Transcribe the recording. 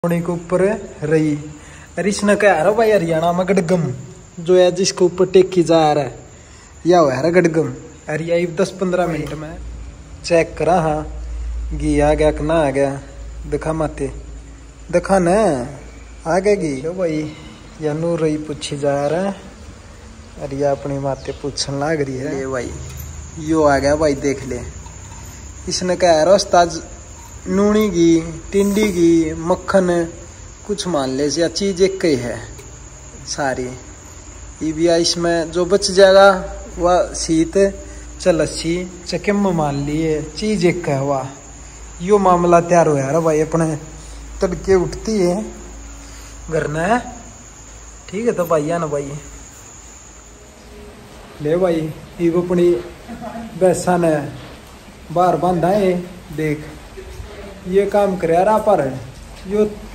के ऊपर रही। अरे इसने कह रहा भाई हरियाणा में गड़गम जो है जिसके ऊपर टेकी जा रहा है या हुआ है गड़गम। अरे यही 10-15 मिनट में चेक करा। हाँ घी आ गया कि ना आ गया दिखा माते दिखा न आ गया घी भाई। या नूर रही पूछी जा रहा है। अरे ये अपनी माते पूछने लग रही है। ये भाई यो आ गया भाई देख ले। इसने कह रहा उस्ताद नूनी घी टिंडी घी मक्खन कुछ मान ले या चीज एक ही है सारी। ये भी इसमें जो बच जाएगा वह शीत चलस्सी चकिम मान लिए चीज एक है वाह। यो मामला तैयार हो यार भाई। अपने तड़के उठती है घर न ठीक है तो भाई है ना भाई ले भाई। ये अपनी भैंसा ने बाहर बांधा है देख ये काम कर रहा पर यो